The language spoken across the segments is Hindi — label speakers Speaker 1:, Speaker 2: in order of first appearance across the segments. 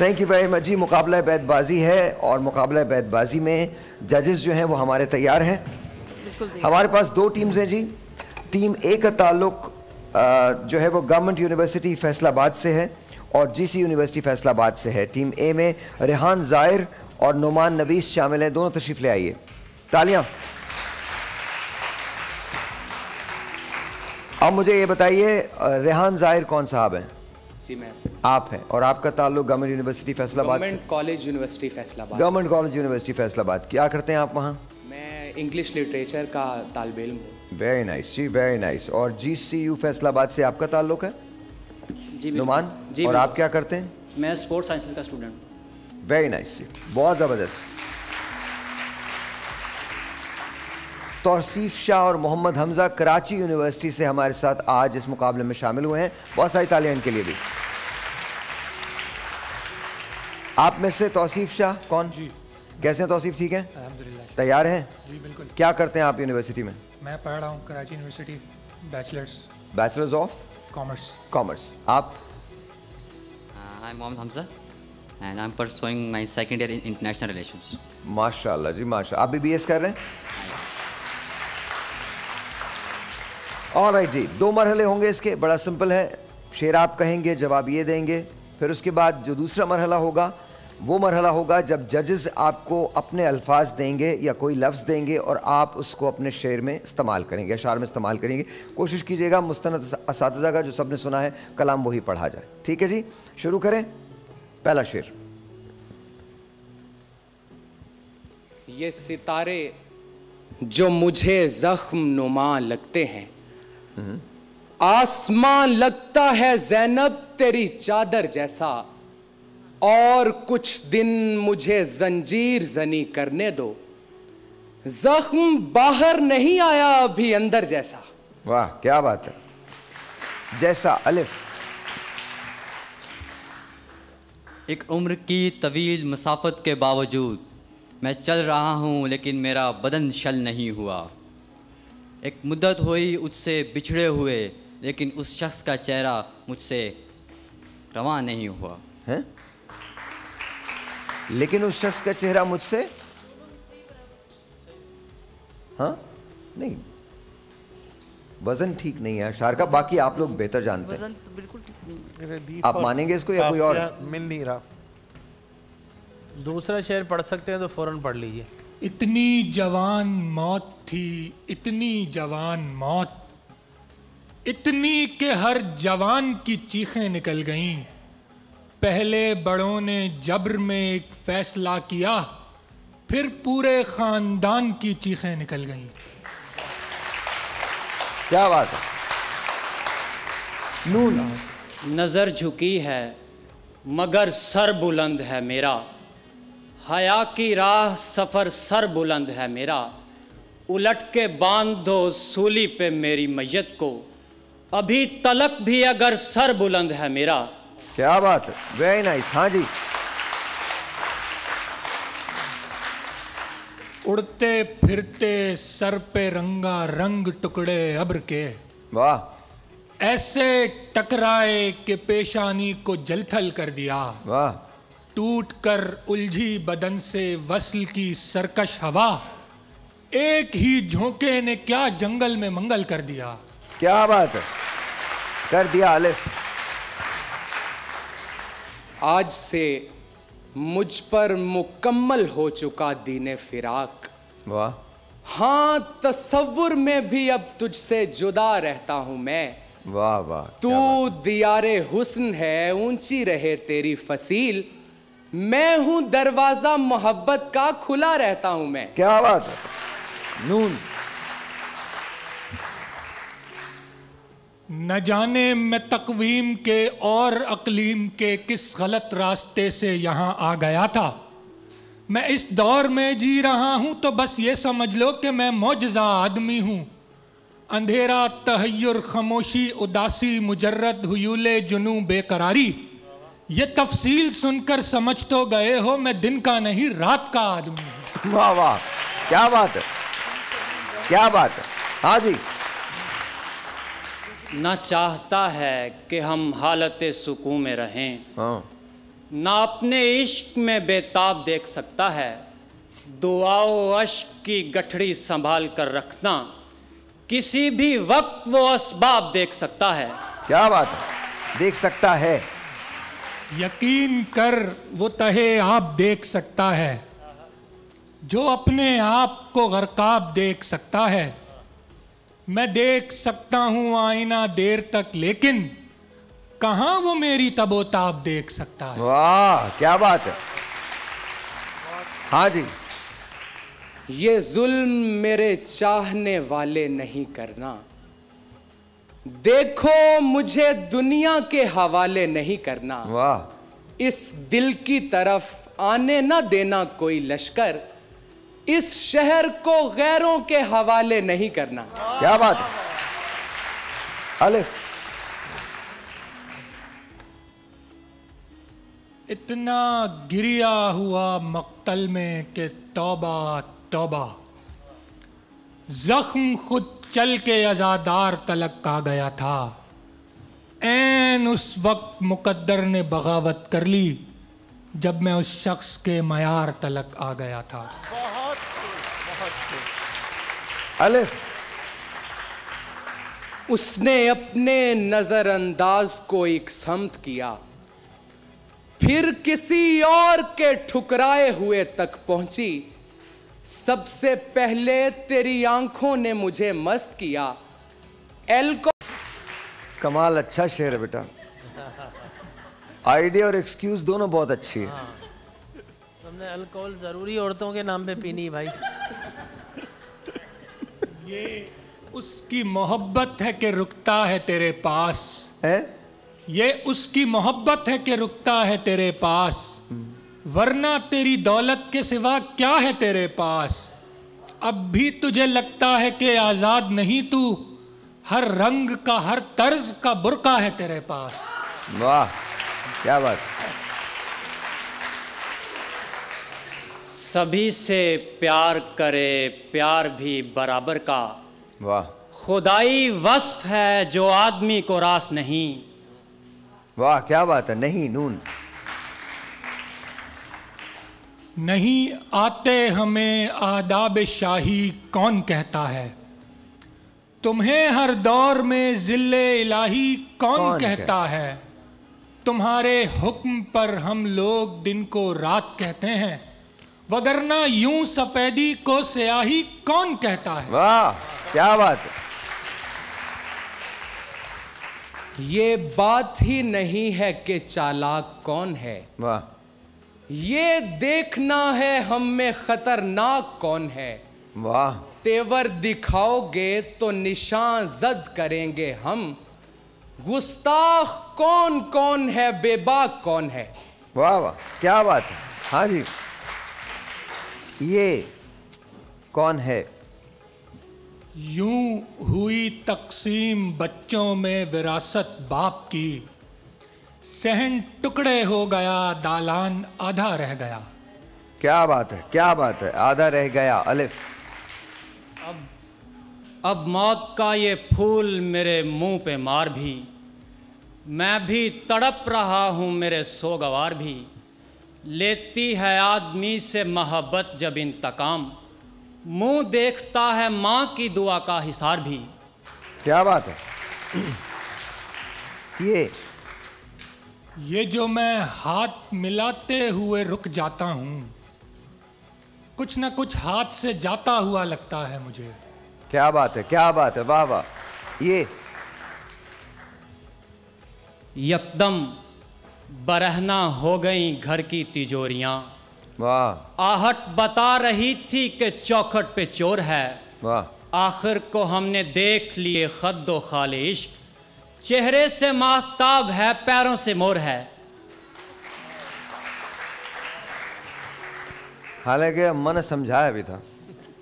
Speaker 1: थैंक यू वेरी मच जी। मुकाबला बैतबाजी है और मुकाबला बैतबाजी में जजेस जो हैं वो हमारे तैयार हैं। हमारे पास दो टीम्स हैं जी। टीम ए का ताल्लुक जो है वो गवर्नमेंट यूनिवर्सिटी फैसलाबाद से है और जीसी यूनिवर्सिटी फैसलाबाद से है। टीम ए में रेहान ज़ाहिर और नुमान नवीस शामिल हैं। दोनों तशरीफ़ ले आइए, तालियां। अब मुझे ये बताइए, रेहान ज़ाहिर कौन साहब हैं?
Speaker 2: जी मैं।
Speaker 1: आप हैं। और आपका ताल्लुक government university Faisalabad?
Speaker 2: Government college university Faisalabad.
Speaker 1: Government college university Faisalabad. क्या करते हैं आप वहाँ?
Speaker 2: मैं इंग्लिश लिटरेचर का तालिबे इल्म हूँ।
Speaker 1: वेरी नाइस जी, वेरी नाइस। और GCU फैसलाबाद से आपका ताल्लुक है?
Speaker 3: जी
Speaker 1: नुमान
Speaker 3: जी।
Speaker 1: और आप क्या करते हैं?
Speaker 3: मैं स्पोर्ट्स साइंसेज का स्टूडेंट हूँ।
Speaker 1: वेरी नाइस जी, बहुत ज़बरदस्त। तौसीफ शाह और मोहम्मद हमजा कराची यूनिवर्सिटी से हमारे साथ आज इस मुकाबले में शामिल हुए हैं। बहुत सारी तालियां इनके लिए भी। आप में से तौसीफ शाह कौन? जी। कैसे हैं तौसीफ? ठीक है,
Speaker 4: अल्हम्दुलिल्लाह।
Speaker 1: तैयार हैं?
Speaker 4: जी बिल्कुल।
Speaker 1: क्या करते हैं आप यूनिवर्सिटी में?
Speaker 4: मैं पढ़ रहा हूँ Karachi university,
Speaker 1: bachelors of commerce. आप?
Speaker 3: I am Mohammad Hamza and I am pursuing my second year in international relations.
Speaker 1: माशाल्लाह जी, माशाल्लाह। आप भी BS कर रहे हैं? ऑलराइट जी, 2 मरहले होंगे इसके। बड़ा सिंपल है। शेर आप कहेंगे, जवाब ये देंगे। फिर उसके बाद जो दूसरा मरहला होगा वो मरहला होगा जब जजेस आपको अपने अल्फाज देंगे या कोई लफ्ज़ देंगे और आप उसको अपने शेर में इस्तेमाल करेंगे, अशार में इस्तेमाल करेंगे। कोशिश कीजिएगा मुस्तनद असातिज़ा का जो सबने सुना है कलाम वही पढ़ा जाए। ठीक है जी, शुरू करें। पहला शेर।
Speaker 2: ये सितारे जो मुझे जख्म नुमा लगते हैं, आसमान लगता है ज़ैनब तेरी चादर जैसा, और कुछ दिन मुझे जंजीर जनी करने दो, जख्म बाहर नहीं आया अभी अंदर जैसा।
Speaker 1: वाह, क्या बात है। जैसा अलिफ।
Speaker 3: एक उम्र की तवील मसाफत के बावजूद मैं चल रहा हूँ लेकिन मेरा बदन शल नहीं हुआ। एक मुद्दत हुई उससे बिछड़े हुए लेकिन उस शख्स का चेहरा मुझसे रवा नहीं हुआ
Speaker 1: है। लेकिन उस शख्स का चेहरा मुझसे, हाँ नहीं, वजन ठीक नहीं है अशार का। बाकी आप लोग बेहतर जानते हैं।
Speaker 5: तो बिल्कुल ठीक नहीं।
Speaker 1: आप मानेंगे इसको या कोई और?
Speaker 6: मिल नहीं रहा।
Speaker 5: दूसरा शेर पढ़ सकते हैं तो फौरन पढ़ लीजिए।
Speaker 4: इतनी जवान मौत थी, इतनी जवान मौत, इतनी के हर जवान की चीखें निकल गईं। पहले बड़ों ने जब्र में एक फैसला किया, फिर पूरे खानदान की चीखें निकल गईं।
Speaker 1: क्या बात है। नून।
Speaker 3: नज़र झुकी है मगर सर बुलंद है मेरा, हया की राह सफ़र सर बुलंद है मेरा। उलट के बांध दो सूली पे मेरी मैयत को, अभी तलक भी अगर सर बुलंद है मेरा।
Speaker 1: क्या बात है, वेरी नाइस। हाँ जी।
Speaker 4: उड़ते फिरते सर पे रंगा रंग टुकड़े अब्र के,
Speaker 1: वाह।
Speaker 4: ऐसे टकराए कि पेशानी को जलथल कर दिया।
Speaker 1: वाह।
Speaker 4: टूट कर उलझी बदन से वस्ल की सरकश हवा, एक ही झोंके ने क्या जंगल में मंगल कर दिया।
Speaker 1: क्या बात है, कर दिया अलिफ।
Speaker 2: आज से मुझ पर मुकम्मल हो चुका दीने फिराक।
Speaker 1: वाह।
Speaker 2: हाँ, तसव्वुर में भी अब तुझसे जुदा रहता हूं मैं।
Speaker 1: वाह वाह।
Speaker 2: तू दियारे हुस्न है, ऊंची रहे तेरी फसील, मैं हूं दरवाजा मोहब्बत का, खुला रहता हूं मैं।
Speaker 1: क्या बात है। नून।
Speaker 4: न जाने मैं तकवीम के और अकलीम के किस गलत रास्ते से यहाँ आ गया था। मैं इस दौर में जी रहा हूँ तो बस ये समझ लो कि मैं मौजज़ा आदमी हूँ। अंधेरा, तहय्युर, खामोशी, उदासी, मुजर्रद, हुयूले, जुनू, बेकरारी, ये तफसील सुनकर समझ तो गए हो मैं दिन का नहीं रात का आदमी हूँ।
Speaker 1: वाह वाह, क्या बात है, क्या बात है। हाँ जी।
Speaker 3: न चाहता है कि हम हालत सुकून में रहें, ना अपने इश्क में बेताब देख सकता है, दुआओ अश्क की गठड़ी संभाल कर रखना, किसी भी वक्त वो असबाब देख सकता है।
Speaker 1: क्या बात है, देख सकता है।
Speaker 4: यकीन कर वो तहे आप देख सकता है, जो अपने आप को गरकाब देख सकता है। मैं देख सकता हूं आईना देर तक, लेकिन कहां वो मेरी तबोताब देख सकता है।
Speaker 1: वाह क्या बात है। हाँ जी।
Speaker 2: ये जुल्म मेरे चाहने वाले नहीं करना, देखो मुझे दुनिया के हवाले नहीं करना।
Speaker 1: वाह।
Speaker 2: इस दिल की तरफ आने ना देना कोई लश्कर, इस शहर को गैरों के हवाले नहीं करना।
Speaker 1: क्या बात है। अलिफ।
Speaker 4: इतना गिरिया हुआ मक्तल में कि तौबा तौबा, जख्म खुद चल के अजादार तलक आ गया था। ऐन उस वक्त मुकद्दर ने बगावत कर ली, जब मैं उस शख्स के मयार तलक आ गया था।
Speaker 1: अलिफ।
Speaker 2: उसने अपने नजरअंदाज को एक समत किया, फिर किसी और के ठुकराए हुए तक पहुंची। सबसे पहले तेरी आंखों ने मुझे मस्त किया।
Speaker 1: कमाल, अच्छा शेर है बेटा। आइडिया और एक्सक्यूज दोनों बहुत अच्छी है।
Speaker 5: तुमने अल्कोहल जरूरी औरतों के नाम पे पीनी भाई।
Speaker 4: ये उसकी मोहब्बत है कि रुकता है तेरे पास
Speaker 1: है?
Speaker 4: ये उसकी मोहब्बत है कि रुकता है तेरे पास, वरना तेरी दौलत के सिवा क्या है तेरे पास। अब भी तुझे लगता है कि आजाद नहीं तू, हर रंग का हर तर्ज का बुर्का है तेरे पास।
Speaker 1: वाह क्या बात।
Speaker 3: सभी से प्यार करे प्यार भी बराबर का,
Speaker 1: वाह।
Speaker 3: खुदाई वस्फ है जो आदमी को रास नहीं।
Speaker 1: वाह क्या बात है। नहीं नून।
Speaker 4: नहीं आते हमें आदाब शाही कौन कहता है, तुम्हें हर दौर में जिल्ले इलाही कौन कहता है। तुम्हारे हुक्म पर हम लोग दिन को रात कहते हैं, वगरना यूं सफेदी को स्याही कौन कहता है।
Speaker 1: वाह क्या बात है।
Speaker 2: ये बात ही नहीं है कि चालाक कौन है,
Speaker 1: वाह।
Speaker 2: ये देखना है हम में खतरनाक कौन है।
Speaker 1: वाह।
Speaker 2: तेवर दिखाओगे तो निशान जद करेंगे हम, गुस्ताख कौन कौन है बेबाक कौन है।
Speaker 1: वाह वाह क्या बात है। हाँ जी। ये कौन है।
Speaker 4: यूं हुई तकसीम बच्चों में विरासत बाप की, सहन टुकड़े हो गया दालान आधा रह गया।
Speaker 1: क्या बात है, क्या बात है। आधा रह गया। अलिफ।
Speaker 3: अब मौत का ये फूल मेरे मुंह पे मार भी, मैं भी तड़प रहा हूँ मेरे सोगवार भी। लेती है आदमी से मोहब्बत जब इंतकाम, मुंह देखता है माँ की दुआ का हिसार भी।
Speaker 1: क्या बात है।
Speaker 4: ये जो मैं हाथ मिलाते हुए रुक जाता हूँ, कुछ न कुछ हाथ से जाता हुआ लगता है मुझे।
Speaker 1: क्या बात है, क्या बात है। वाह वाह। ये
Speaker 3: यकदम बरहना हो गई घर की तिजोरियां,
Speaker 1: वाह।
Speaker 3: आहट बता रही थी कि चौखट पे चोर है।
Speaker 1: वाह।
Speaker 3: आखिर को हमने देख लिए खद्दो खाले इश्क, चेहरे से माहताब है पैरों से मोर है।
Speaker 1: हालांकि अम्मा ने समझाया भी था।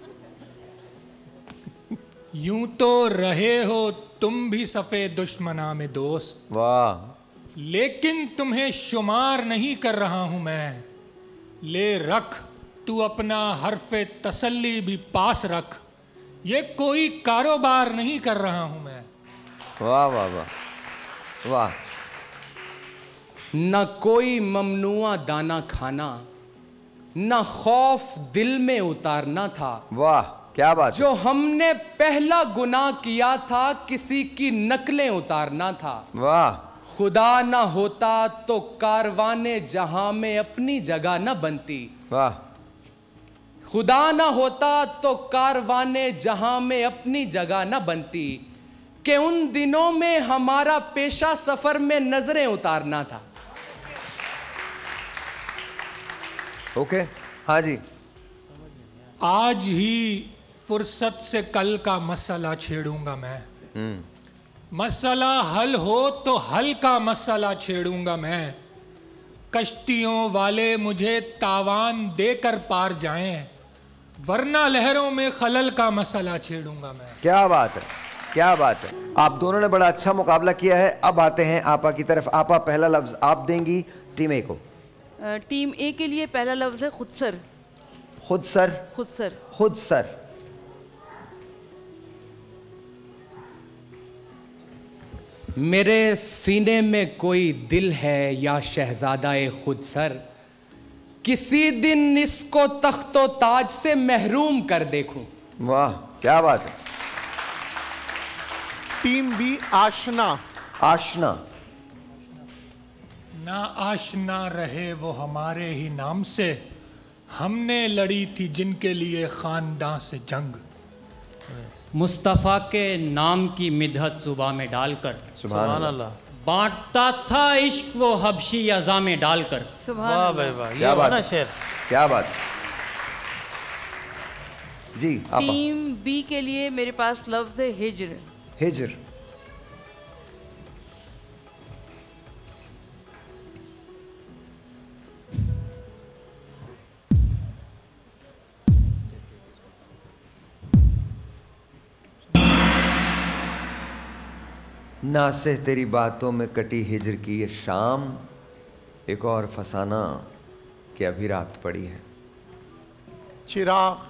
Speaker 4: यूं तो रहे हो तुम भी सफ़े दुश्मना में दोस्त,
Speaker 1: वाह।
Speaker 4: लेकिन तुम्हें शुमार नहीं कर रहा हूं मैं। ले रख तू अपना हरफे तसल्ली भी पास रख, ये कोई कारोबार नहीं कर रहा हूं मैं।
Speaker 1: वाह वाह वाह वाह।
Speaker 2: न कोई ममनुआ दाना खाना, न खौफ दिल में उतारना था।
Speaker 1: वाह क्या बात है।
Speaker 2: जो हमने पहला गुनाह किया था किसी की नकलें उतारना था।
Speaker 1: वाह।
Speaker 2: खुदा ना होता तो कारवाने जहां में अपनी जगह न बनती।
Speaker 1: वाह।
Speaker 2: खुदा ना होता तो कारवाने जहां में अपनी जगह न बनती, कि उन दिनों में हमारा पेशा सफर में नजरें उतारना था।
Speaker 1: ओके हाँ जी।
Speaker 4: आज ही फुर्सत से कल का मसला छेड़ूंगा मैं। मसला हल हो तो हल का मसला छेड़ूंगा मैं। कश्तियों वाले मुझे तावान देकर पार जाएं, वरना लहरों में खलल का मसला छेड़ूंगा मैं।
Speaker 1: क्या बात है, क्या बात है। आप दोनों ने बड़ा अच्छा मुकाबला किया है। अब आते हैं आपा की तरफ। आपा पहला लफ्ज आप देंगी टीम ए को।
Speaker 6: टीम ए के लिए पहला लफ्ज है खुद सर।
Speaker 1: खुद सर।
Speaker 6: खुद सर।
Speaker 1: खुद सर।
Speaker 2: मेरे सीने में कोई दिल है या शहजादा-ए खुद सर, किसी दिन इसको तख्तो ताज से महरूम कर देखूं।
Speaker 1: वाह क्या बात है।
Speaker 7: टीम बी आशना।
Speaker 1: आशना।
Speaker 4: ना आशना रहे वो हमारे ही नाम से, हमने लड़ी थी जिनके लिए खानदां से जंग।
Speaker 3: मुस्तफ़ा के नाम की मिदहत जुबां में डालकर
Speaker 5: सुभान अल्लाह।
Speaker 3: बांटता था इश्क वो हबशी अज़ा में डालकर।
Speaker 6: सुभान
Speaker 5: वाह
Speaker 6: अल्लाह।
Speaker 5: भाई वाह,
Speaker 1: क्या
Speaker 5: ये
Speaker 1: बात
Speaker 5: ना
Speaker 1: है।
Speaker 5: शेर।
Speaker 1: क्या बात जी। आपा।
Speaker 6: टीम बी के लिए मेरे पास लफ्ज है हिज्र।
Speaker 1: हिज्र। ना से तेरी बातों में कटी हिज्र की ये शाम, एक और फसाना कि अभी रात पड़ी है।
Speaker 7: चिराग।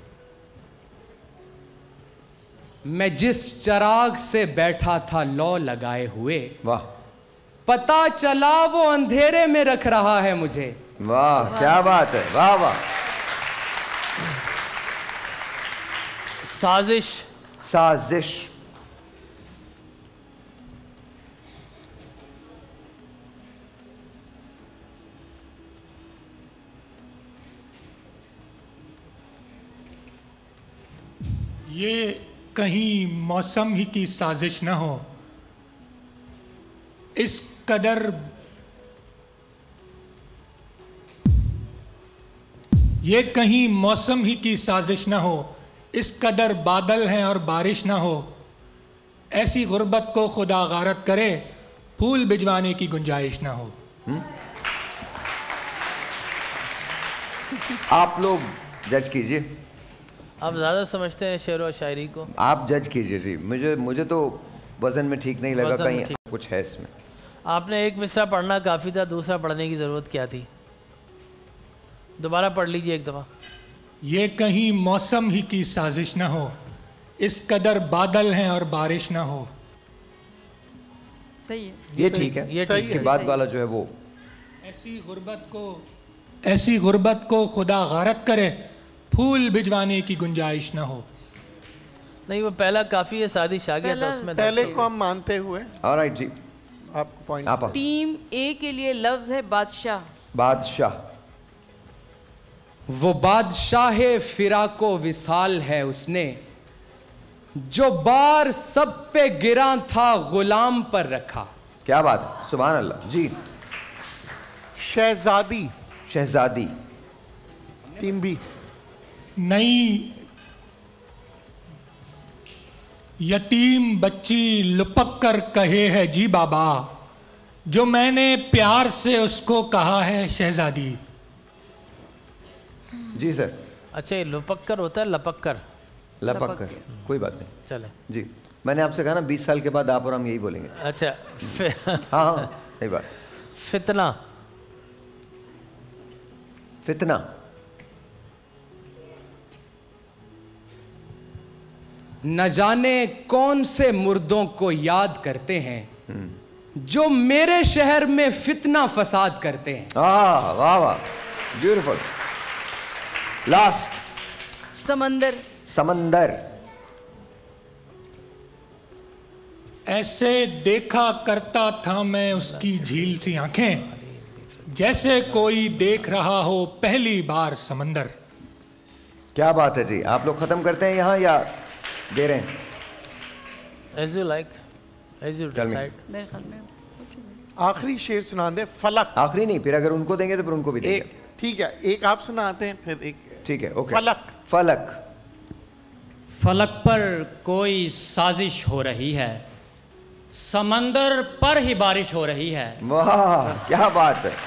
Speaker 2: मैं जिस चराग से बैठा था लौ लगाए हुए,
Speaker 1: वाह।
Speaker 2: पता चला वो अंधेरे में रख रहा है मुझे।
Speaker 1: वाह क्या बात है। वाह वाह।
Speaker 5: साजिश।
Speaker 1: साजिश।
Speaker 4: ये कहीं मौसम ही की साजिश न हो, इस कदर ये कहीं मौसम ही की साजिश न हो, इस कदर बादल हैं और बारिश न हो। ऐसी गुर्बत को खुदा गारत करे, फूल भिजवाने की गुंजाइश न हो।
Speaker 1: आप लोग जज कीजिए।
Speaker 5: आप ज़्यादा समझते हैं शेर और शायरी को।
Speaker 1: आप जज कीजिए जी। मुझे तो वजन में ठीक नहीं लगा,
Speaker 5: वज़न में
Speaker 1: कहीं
Speaker 5: ठीक।
Speaker 1: कुछ है इसमें।
Speaker 5: आपने एक मिसरा पढ़ना काफ़ी था, दूसरा पढ़ने की ज़रूरत क्या थी? दोबारा पढ़ लीजिए एक दफ़ा।
Speaker 4: ये कहीं मौसम ही की साजिश न हो, इस कदर बादल हैं और बारिश न हो।
Speaker 6: सही है।
Speaker 1: ये ठीक है।
Speaker 5: ये ठीक
Speaker 1: इसके
Speaker 5: है।
Speaker 1: बाद वाला जो है वो
Speaker 4: ऐसी गुर्बत को खुदा गारत करे, फूल भिजवाने की गुंजाइश न हो।
Speaker 5: नहीं, वो पहला काफ़ी है, साजिश आ गया था उसमें।
Speaker 7: पहले को हम मानते हुए
Speaker 1: ऑलराइट जी।
Speaker 7: आपको पॉइंट।
Speaker 1: आपा।
Speaker 6: टीम ए के लिए लफ्ज है बादशाह।
Speaker 1: बादशाह।
Speaker 2: वो बादशाह फिराको विसाल है उसने, जो बार सब पे गिरा था गुलाम पर रखा।
Speaker 1: क्या बात है। सुभान अल्लाह जी।
Speaker 7: शहजादी।
Speaker 1: शहजादी।
Speaker 7: Team B.
Speaker 4: नई यतीम बच्ची लुपक कर कहे है जी बाबा, जो मैंने प्यार से उसको कहा है शहजादी।
Speaker 1: जी सर।
Speaker 5: अच्छा, ये लुपक्कर होता है लपक्कर?
Speaker 1: लपक कर। कोई बात नहीं
Speaker 5: चले
Speaker 1: जी। मैंने आपसे कहा ना 20 साल के बाद आप और हम यही बोलेंगे।
Speaker 5: अच्छा।
Speaker 1: हाँ हाँ सही बात।
Speaker 5: फितना।
Speaker 1: फितना।
Speaker 2: न जाने कौन से मुर्दों को याद करते हैं, जो मेरे शहर में फितना फसाद करते हैं।
Speaker 1: वाह वाह, ब्यूटीफुल। लास्ट।
Speaker 6: समंदर।
Speaker 1: समंदर।
Speaker 4: ऐसे देखा करता था मैं उसकी झील सी आंखें, जैसे कोई देख रहा हो पहली बार समंदर।
Speaker 1: क्या बात है जी, आप लोग खत्म करते हैं यहाँ या दे रहे हैं?
Speaker 5: As you like, as you
Speaker 1: Tell me.
Speaker 5: decide.
Speaker 6: मेरे ख्याल में
Speaker 7: आखिरी शेर सुना दे, फलक।
Speaker 1: आखिरी नहीं, फिर अगर उनको देंगे तो फिर उनको भी देंगे।
Speaker 7: एक, ठीक है, एक आप सुनाते हैं फिर एक।
Speaker 1: ठीक है, ओके।
Speaker 7: फलक।
Speaker 1: फलक।
Speaker 3: फलक पर कोई साजिश हो रही है, समंदर पर ही बारिश हो रही है।
Speaker 1: वाह क्या बात है।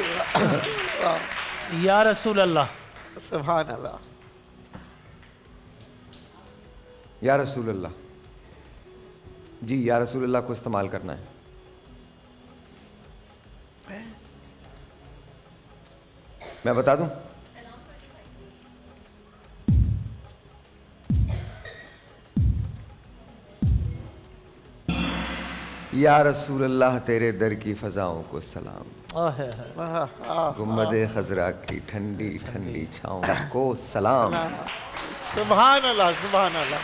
Speaker 5: या रसूल अल्लाह।
Speaker 7: सुभान अल्लाह।
Speaker 1: या रसूल अल्लाह जी, या रसूल अल्लाह को इस्तेमाल करना है। मैं बता दूं? या रसूल अल्लाह तेरे दर की फजाओं को सलाम, गुम्बद खजरा की ठंडी ठंडी छाओं को सलाम।
Speaker 7: सुभान अल्लाह, सुभान अल्लाह।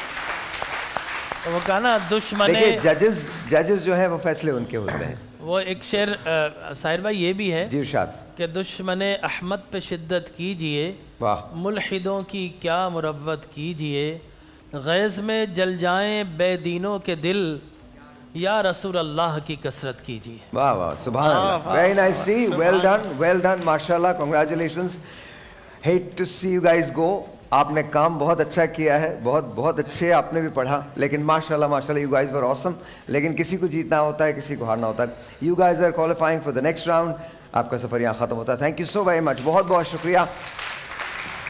Speaker 5: तो वो कहा ना दुश्मने,
Speaker 1: देखिए जजेस जो है वो फैसले उनके होते हैं।
Speaker 5: वो एक शेर साहिर भाई ये भी है
Speaker 1: जी इरशाद।
Speaker 5: कि दुश्मने अहमद पे शिद्दत कीजिए,
Speaker 1: वाह।
Speaker 5: मुल्हिदों की क्या मुरव्वत कीजिए, गैज़ में जल जाएं बेदीनों के दिल, या रसूल अल्लाह की कसरत कीजिए।
Speaker 1: वाह वाह, सुभान अल्लाह, very nice, see well done, माशाल्लाह, congratulations. Hate to see you guys go. आपने काम बहुत अच्छा किया है, बहुत अच्छे आपने भी पढ़ा, लेकिन माशाल्लाह यू गाइस वर ऑसम। लेकिन किसी को जीतना होता है, किसी को हारना होता है। You guys are qualifying for the next round. आपका सफर यहाँ खत्म होता है। Thank you so very much, बहुत शुक्रिया।